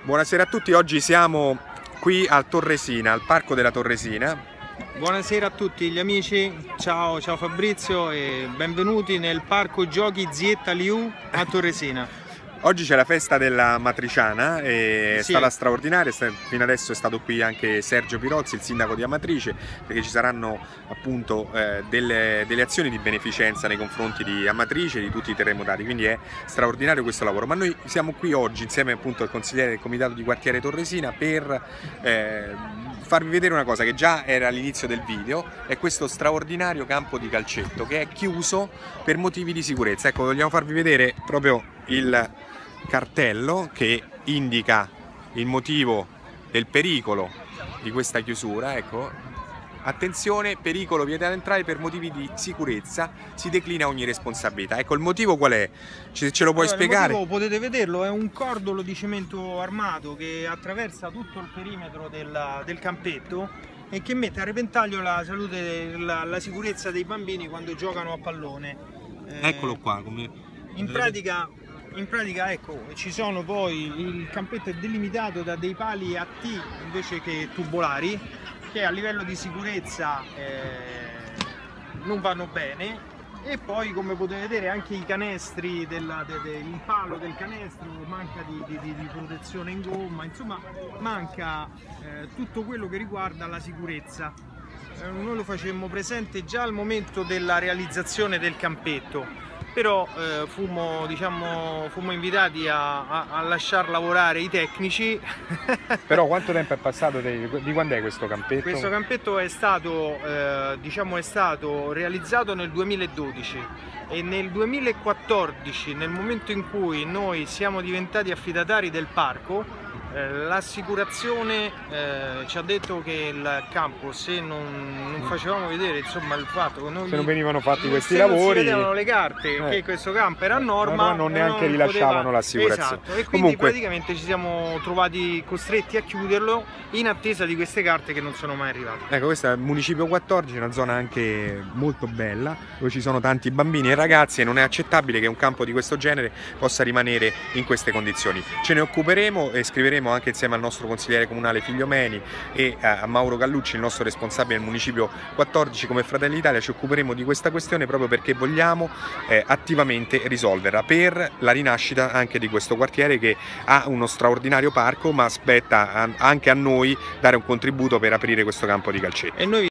Buonasera a tutti, oggi siamo qui al Torresina, al Parco della Torresina. Buonasera a tutti gli amici, ciao Fabrizio e benvenuti nel Parco Giochi Zietta Liù a Torresina. Oggi c'è la festa della Matriciana, è Sì. stata straordinaria, fino adesso è stato qui anche Sergio Pirozzi, il sindaco di Amatrice, perché ci saranno appunto delle azioni di beneficenza nei confronti di Amatrice e di tutti i terremotati, quindi è straordinario questo lavoro. Ma noi siamo qui oggi insieme appunto al consigliere del comitato di quartiere Torresina per farvi vedere una cosa che già era all'inizio del video, è questo straordinario campo di calcetto che è chiuso per motivi di sicurezza. Ecco, vogliamo farvi vedere proprio il cartello che indica il motivo del pericolo di questa chiusura. Ecco, attenzione, pericolo, vietato entrare per motivi di sicurezza, si declina ogni responsabilità. Ecco, il motivo qual è? Ce lo puoi spiegare? Il motivo, potete vederlo, è un cordolo di cemento armato che attraversa tutto il perimetro del campetto e che mette a repentaglio la salute e la sicurezza dei bambini quando giocano a pallone. Eccolo qua. In pratica ecco, ci sono poi, il campetto è delimitato da dei pali a T invece che tubolari, che a livello di sicurezza non vanno bene, e poi come potete vedere anche i canestri, il palo del canestro manca di protezione in gomma, insomma manca tutto quello che riguarda la sicurezza. Noi lo facemmo presente già al momento della realizzazione del campetto, però fummo invitati a lasciar lavorare i tecnici. Però quanto tempo è passato? Di quando è questo campetto? Questo campetto è stato realizzato nel 2012 e nel 2014, nel momento in cui noi siamo diventati affidatari del parco, l'assicurazione ci ha detto che il campo, se non facevamo vedere insomma il fatto che noi, se non venivano fatti questi se lavori, non si vedevano le carte che questo campo era a norma, non neanche rilasciavano l'assicurazione. Esatto, e quindi praticamente ci siamo trovati costretti a chiuderlo in attesa di queste carte che non sono mai arrivate. Ecco, questo è il municipio 14, una zona anche molto bella, dove ci sono tanti bambini e ragazzi, e non è accettabile che un campo di questo genere possa rimanere in queste condizioni. Ce ne occuperemo e scriveremo anche insieme al nostro consigliere comunale Figliomeni e a Mauro Gallucci, il nostro responsabile del municipio 14, come Fratelli d'Italia ci occuperemo di questa questione proprio perché vogliamo attivamente risolverla per la rinascita anche di questo quartiere, che ha uno straordinario parco, ma aspetta anche a noi dare un contributo per aprire questo campo di calcetto.